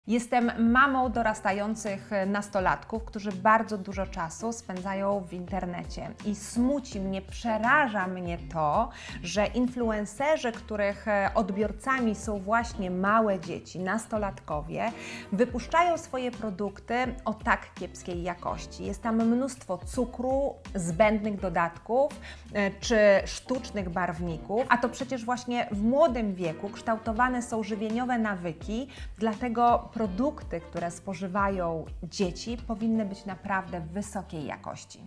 Jestem mamą dorastających nastolatków, którzy bardzo dużo czasu spędzają w internecie i smuci mnie, przeraża mnie to, że influencerzy, których odbiorcami są właśnie małe dzieci, nastolatkowie, wypuszczają swoje produkty o tak kiepskiej jakości. Jest tam mnóstwo cukru, zbędnych dodatków czy sztucznych barwników, a to przecież właśnie w młodym wieku kształtowane są żywieniowe nawyki, dlatego produkty, które spożywają dzieci, powinny być naprawdę wysokiej jakości.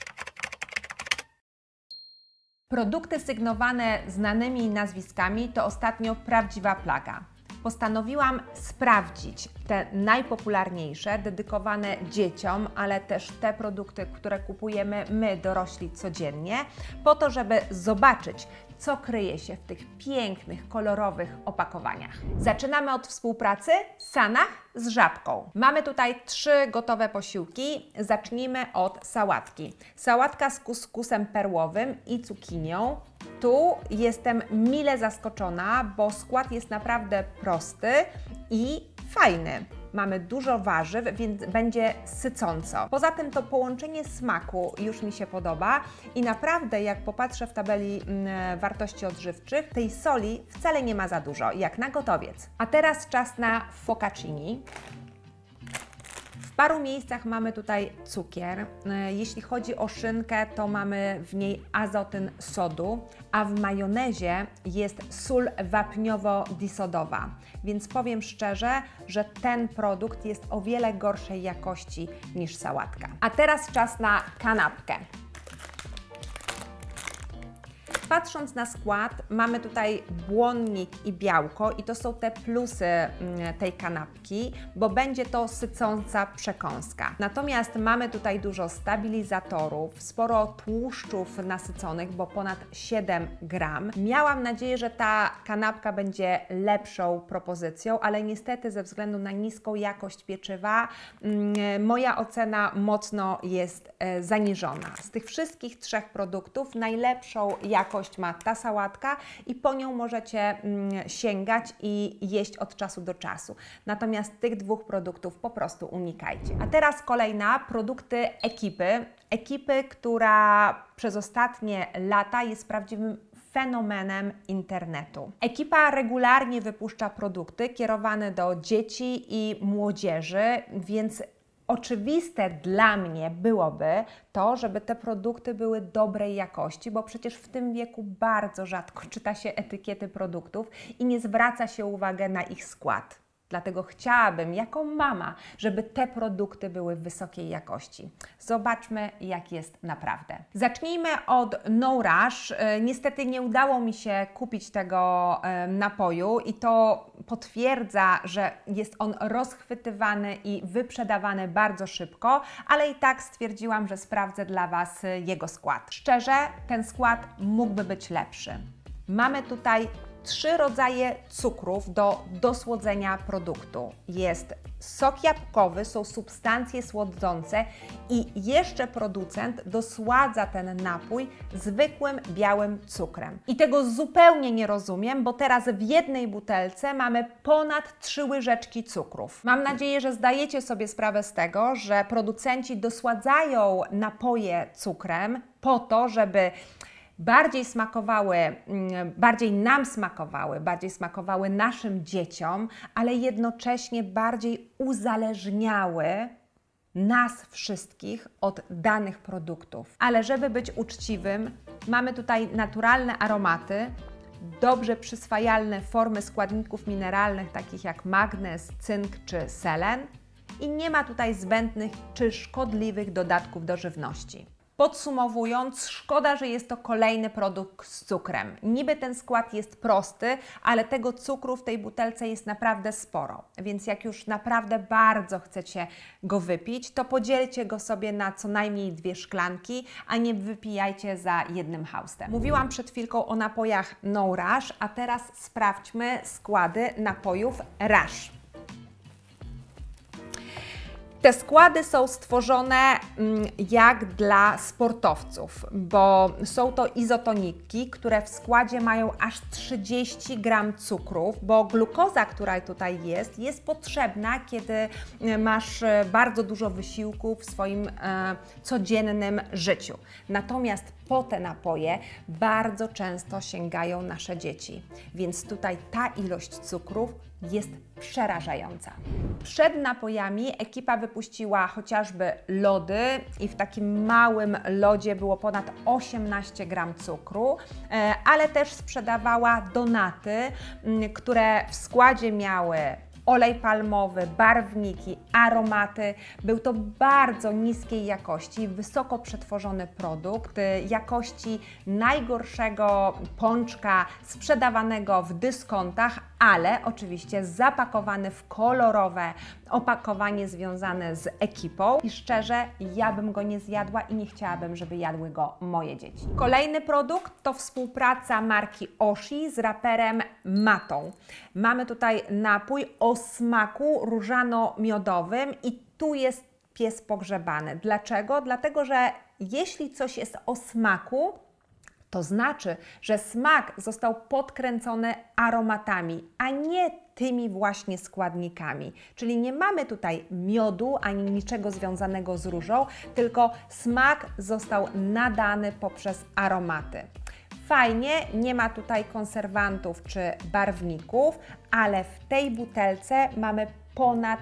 Produkty sygnowane znanymi nazwiskami to ostatnio prawdziwa plaga. Postanowiłam sprawdzić te najpopularniejsze, dedykowane dzieciom, ale też te produkty, które kupujemy my, dorośli, codziennie, po to, żeby zobaczyć, co kryje się w tych pięknych, kolorowych opakowaniach. Zaczynamy od współpracy Sanach z Żabką. Mamy tutaj 3 gotowe posiłki. Zacznijmy od sałatki. Sałatka z kuskusem perłowym i cukinią. Tu jestem mile zaskoczona, bo skład jest naprawdę prosty i fajny. Mamy dużo warzyw, więc będzie sycąco. Poza tym to połączenie smaku już mi się podoba i naprawdę jak popatrzę w tabeli wartości odżywczych, tej soli wcale nie ma za dużo, jak na gotowiec. A teraz czas na focacini. W paru miejscach mamy tutaj cukier. Jeśli chodzi o szynkę, to mamy w niej azotyn sodu, a w majonezie jest sól wapniowo-disodowa. Więc powiem szczerze, że ten produkt jest o wiele gorszej jakości niż sałatka. A teraz czas na kanapkę. Patrząc na skład, mamy tutaj błonnik i białko i to są te plusy tej kanapki, bo będzie to sycąca przekąska. Natomiast mamy tutaj dużo stabilizatorów, sporo tłuszczów nasyconych, bo ponad 7 gram. Miałam nadzieję, że ta kanapka będzie lepszą propozycją, ale niestety ze względu na niską jakość pieczywa moja ocena mocno jest zaniżona. Z tych wszystkich 3 produktów najlepszą jakość ma ta sałatka i po nią możecie sięgać i jeść od czasu do czasu. Natomiast tych 2 produktów po prostu unikajcie. A teraz kolejna, produkty Ekipy, która przez ostatnie lata jest prawdziwym fenomenem internetu. Ekipa regularnie wypuszcza produkty kierowane do dzieci i młodzieży, więc oczywiste dla mnie byłoby to, żeby te produkty były dobrej jakości, bo przecież w tym wieku bardzo rzadko czyta się etykiety produktów i nie zwraca się uwagi na ich skład. Dlatego chciałabym, jako mama, żeby te produkty były wysokiej jakości. Zobaczmy, jak jest naprawdę. Zacznijmy od No Rush. Niestety nie udało mi się kupić tego napoju i to potwierdza, że jest on rozchwytywany i wyprzedawany bardzo szybko, ale i tak stwierdziłam, że sprawdzę dla Was jego skład. Szczerze, ten skład mógłby być lepszy. Mamy tutaj 3 rodzaje cukrów do dosłodzenia produktu. Jest sok jabłkowy, są substancje słodzące i jeszcze producent dosładza ten napój zwykłym białym cukrem. I tego zupełnie nie rozumiem, bo teraz w jednej butelce mamy ponad 3 łyżeczki cukrów. Mam nadzieję, że zdajecie sobie sprawę z tego, że producenci dosładzają napoje cukrem po to, żeby bardziej smakowały naszym dzieciom, ale jednocześnie bardziej uzależniały nas wszystkich od danych produktów. Ale żeby być uczciwym, mamy tutaj naturalne aromaty, dobrze przyswajalne formy składników mineralnych, takich jak magnez, cynk czy selen i nie ma tutaj zbędnych czy szkodliwych dodatków do żywności. Podsumowując, szkoda, że jest to kolejny produkt z cukrem. Niby ten skład jest prosty, ale tego cukru w tej butelce jest naprawdę sporo. Więc jak już naprawdę bardzo chcecie go wypić, to podzielcie go sobie na co najmniej 2 szklanki, a nie wypijajcie za jednym haustem. Mówiłam przed chwilką o napojach No Rush, a teraz sprawdźmy składy napojów Rush. Te składy są stworzone jak dla sportowców, bo są to izotoniki, które w składzie mają aż 30 gram cukrów, bo glukoza, która tutaj jest potrzebna, kiedy masz bardzo dużo wysiłku w swoim codziennym życiu. Natomiast po te napoje bardzo często sięgają nasze dzieci, więc tutaj ta ilość cukrów jest przerażająca. Przed napojami ekipa wypuściła chociażby lody i w takim małym lodzie było ponad 18 gram cukru, ale też sprzedawała donaty, które w składzie miały olej palmowy, barwniki, aromaty. Był to bardzo niskiej jakości, wysoko przetworzony produkt, jakości najgorszego pączka sprzedawanego w dyskontach, ale oczywiście zapakowany w kolorowe opakowanie związane z ekipą i szczerze, ja bym go nie zjadła i nie chciałabym, żeby jadły go moje dzieci. Kolejny produkt to współpraca marki Oshi z raperem Matą. Mamy tutaj napój o smaku różano-miodowym i tu jest pies pogrzebany. Dlaczego? Dlatego, że jeśli coś jest o smaku, to znaczy, że smak został podkręcony aromatami, a nie tymi właśnie składnikami. Czyli nie mamy tutaj miodu ani niczego związanego z różą, tylko smak został nadany poprzez aromaty. Fajnie, nie ma tutaj konserwantów czy barwników, ale w tej butelce mamy ponad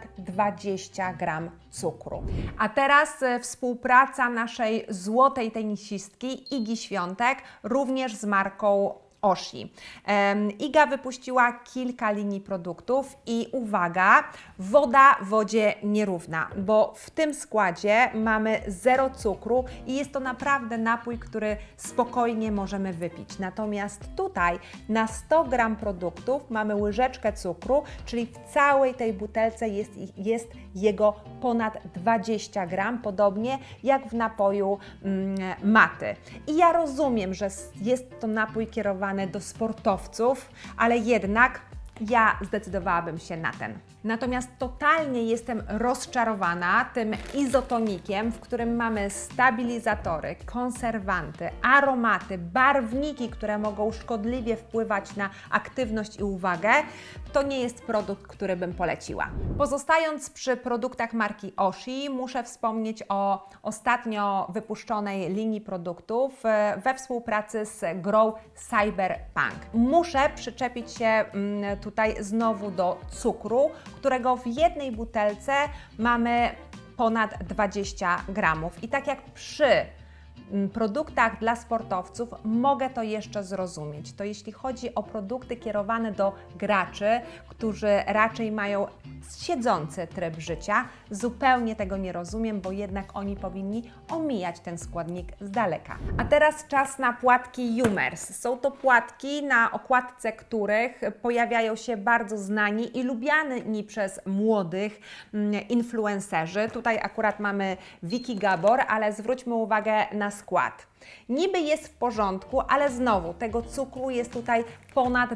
20 gram cukru. A teraz współpraca naszej złotej tenisistki Igi Świątek, również z marką Oshi. Iga wypuściła kilka linii produktów i uwaga, woda wodzie nierówna, bo w tym składzie mamy 0 cukru i jest to naprawdę napój, który spokojnie możemy wypić. Natomiast tutaj na 100 gram produktów mamy łyżeczkę cukru, czyli w całej tej butelce jest jego ponad 20 gram, podobnie jak w napoju Maty. I ja rozumiem, że jest to napój kierowany do sportowców, ale jednak ja zdecydowałabym się na ten. Natomiast totalnie jestem rozczarowana tym izotonikiem, w którym mamy stabilizatory, konserwanty, aromaty, barwniki, które mogą szkodliwie wpływać na aktywność i uwagę. To nie jest produkt, który bym poleciła. Pozostając przy produktach marki Oshi, muszę wspomnieć o ostatnio wypuszczonej linii produktów we współpracy z Grow Cyberpunk. Muszę przyczepić się tutaj znowu do cukru, którego w jednej butelce mamy ponad 20 gramów. I tak jak przy produktach dla sportowców mogę to jeszcze zrozumieć. To jeśli chodzi o produkty kierowane do graczy, którzy raczej mają siedzący tryb życia, zupełnie tego nie rozumiem, bo jednak oni powinni omijać ten składnik z daleka. A teraz czas na płatki Jumer's. Są to płatki, na okładce których pojawiają się bardzo znani i lubiani przez młodych influencerzy. Tutaj akurat mamy Vicky Gabor, ale zwróćmy uwagę na skład. Niby jest w porządku, ale znowu tego cukru jest tutaj ponad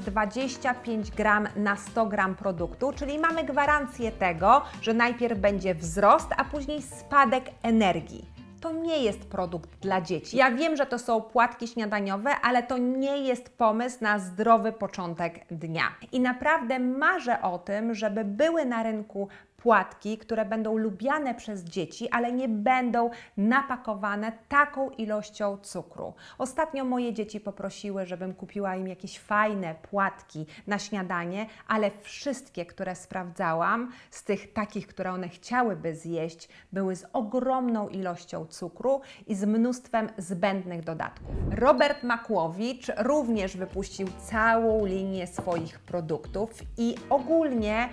25 gram na 100 gram produktu, czyli mamy gwarancję tego, że najpierw będzie wzrost, a później spadek energii. To nie jest produkt dla dzieci. Ja wiem, że to są płatki śniadaniowe, ale to nie jest pomysł na zdrowy początek dnia. I naprawdę marzę o tym, żeby były na rynku płatki, które będą lubiane przez dzieci, ale nie będą napakowane taką ilością cukru. Ostatnio moje dzieci poprosiły, żebym kupiła im jakieś fajne płatki na śniadanie, ale wszystkie, które sprawdzałam, z tych takich, które one chciałyby zjeść, były z ogromną ilością cukru i z mnóstwem zbędnych dodatków. Robert Makłowicz również wypuścił całą linię swoich produktów i ogólnie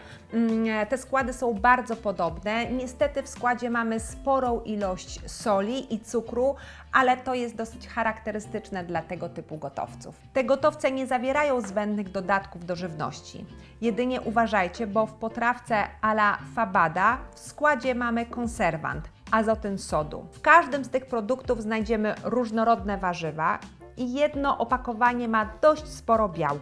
te składy są bardzo podobne. Niestety w składzie mamy sporą ilość soli i cukru, ale to jest dosyć charakterystyczne dla tego typu gotowców. Te gotowce nie zawierają zbędnych dodatków do żywności. Jedynie uważajcie, bo w potrawce a la Fabada w składzie mamy konserwant, azotyn sodu. W każdym z tych produktów znajdziemy różnorodne warzywa i jedno opakowanie ma dość sporo białka.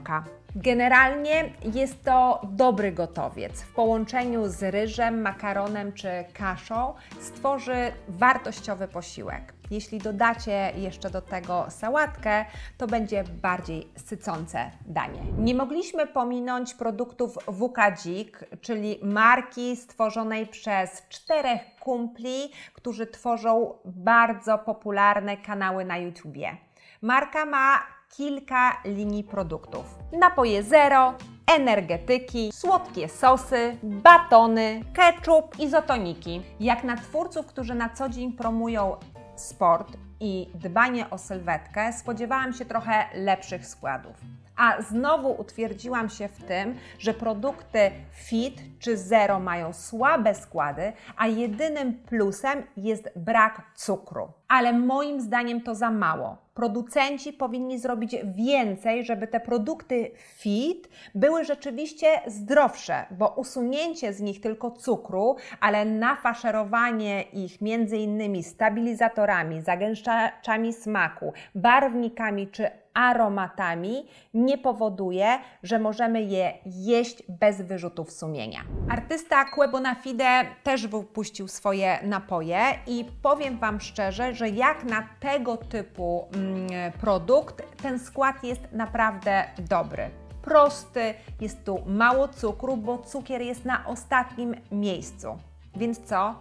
Generalnie jest to dobry gotowiec. W połączeniu z ryżem, makaronem czy kaszą stworzy wartościowy posiłek. Jeśli dodacie jeszcze do tego sałatkę, to będzie bardziej sycące danie. Nie mogliśmy pominąć produktów WK Dzik, czyli marki stworzonej przez 4 kumpli, którzy tworzą bardzo popularne kanały na YouTubie. Marka ma kilka linii produktów. Napoje zero, energetyki, słodkie sosy, batony, ketchup, izotoniki. Jak na twórców, którzy na co dzień promują sport i dbanie o sylwetkę, spodziewałam się trochę lepszych składów. A znowu utwierdziłam się w tym, że produkty fit czy zero mają słabe składy, a jedynym plusem jest brak cukru. Ale moim zdaniem to za mało. Producenci powinni zrobić więcej, żeby te produkty fit były rzeczywiście zdrowsze, bo usunięcie z nich tylko cukru, ale nafaszerowanie ich między innymi stabilizatorami, zagęszczaczami smaku, barwnikami czy aromatami nie powoduje, że możemy je jeść bez wyrzutów sumienia. Artysta Quo Bonafide też wypuścił swoje napoje i powiem Wam szczerze, że jak na tego typu produkt, ten skład jest naprawdę dobry. Prosty, jest tu mało cukru, bo cukier jest na ostatnim miejscu. Więc co?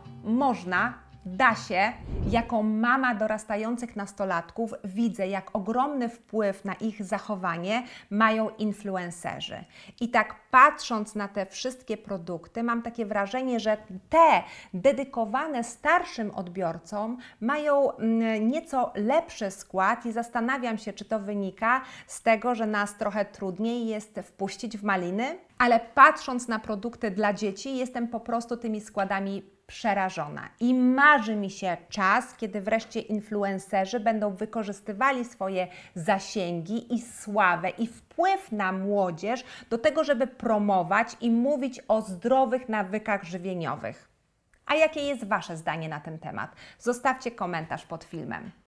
Da się. Jako mama dorastających nastolatków widzę, jak ogromny wpływ na ich zachowanie mają influencerzy. I tak patrząc na te wszystkie produkty, mam takie wrażenie, że te dedykowane starszym odbiorcom mają nieco lepszy skład i zastanawiam się, czy to wynika z tego, że nas trochę trudniej jest wpuścić w maliny, ale patrząc na produkty dla dzieci, jestem po prostu tymi składami przerażona i marzy mi się czas, kiedy wreszcie influencerzy będą wykorzystywali swoje zasięgi i sławę i wpływ na młodzież do tego, żeby promować i mówić o zdrowych nawykach żywieniowych. A jakie jest Wasze zdanie na ten temat? Zostawcie komentarz pod filmem.